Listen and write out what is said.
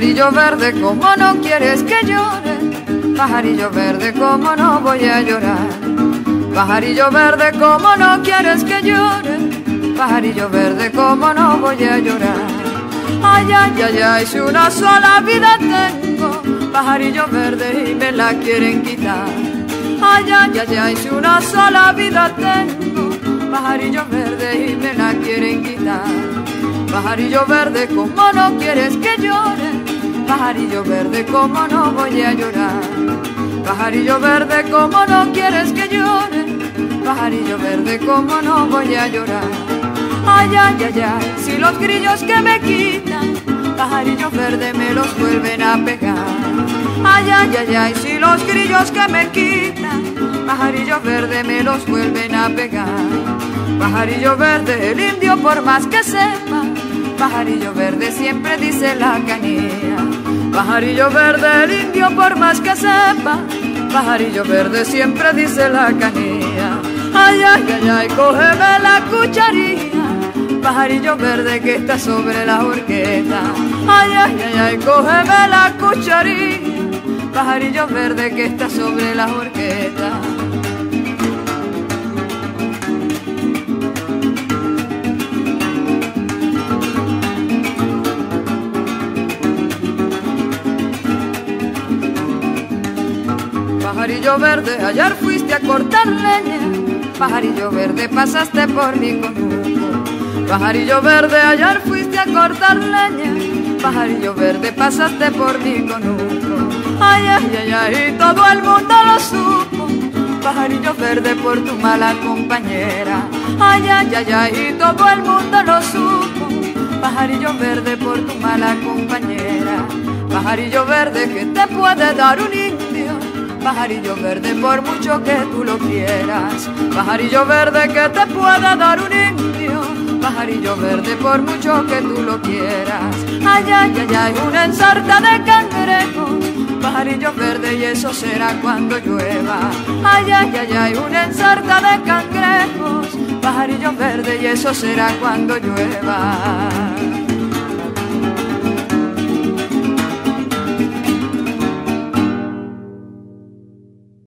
Pajarillo verde, ¿cómo no quieres que llore? Pajarillo verde, ¿cómo no voy a llorar? Pajarillo verde, ¿cómo no quieres que llore? Pajarillo verde, ¿cómo no voy a llorar? Ay, ay, ay, ay, si una sola vida tengo, pajarillo verde, y me la quieren quitar. Ay, ay, ay, ay, si una sola vida tengo, pajarillo verde, y me la quieren quitar. Pajarillo verde, ¿cómo no quieres que llore? Pajarillo verde, ¿cómo no voy a llorar? Pajarillo verde, ¿cómo no quieres que llore? Pajarillo verde, ¿cómo no voy a llorar? Ay, ay, ay, ay, si los grillos que me quitan, pajarillo verde, me los vuelven a pegar. Ay, ay, ay, ay, si los grillos que me quitan, pajarillo verde, me los vuelven a pegar. Pajarillo verde, el indio por más que sepa, pajarillo verde siempre dice la canía. Pajarillo verde, el indio por más que sepa, pajarillo verde siempre dice la canía. Ay, ay, ay, ay, cógeme la cucharilla, pajarillo verde que está sobre la horqueta. Ay, ay, ay, ay, cógeme la cucharilla, pajarillo verde que está sobre la horqueta. Pajarillo verde, ayer fuiste a cortar leña, pajarillo verde, pasaste por mi conuco. Pajarillo verde, ayer fuiste a cortar leña, pajarillo verde, pasaste por mi conuco. Ay, ay, ay, ay, todo el mundo lo supo, pajarillo verde, por tu mala compañera. Ay, ay, ay, ay, todo el mundo lo supo, pajarillo verde, por tu mala compañera. Pajarillo verde, que te puede dar un indio, pajarillo verde, por mucho que tú lo quieras. Pajarillo verde, que te pueda dar un indio, pajarillo verde, por mucho que tú lo quieras. Ay, ay, ay, ay, una ensarta de cangrejos, pajarillo verde, y eso será cuando llueva. Ay, ay, ay, ay, una ensarta de cangrejos, pajarillo verde, y eso será cuando llueva.